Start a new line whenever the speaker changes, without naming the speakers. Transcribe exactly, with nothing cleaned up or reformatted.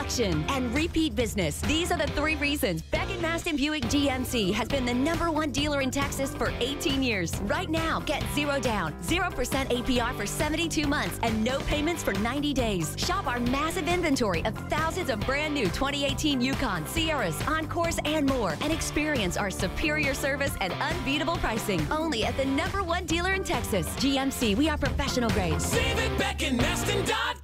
selection, and repeat business. These are the three reasons Beck Masten Buick G M C has been the number one dealer in Texas for eighteen years. Right now, get zero down, zero percent A P R for seventy-two months, and no payments for ninety days. Shop our massive inventory of thousands of brand new twenty eighteen Yukon, Sierras, Encores, and more, and experience our superior service and unbeatable pricing. Only at the number one dealer in Texas. G M C, we are professional grade.
Save at beck and masten dot com.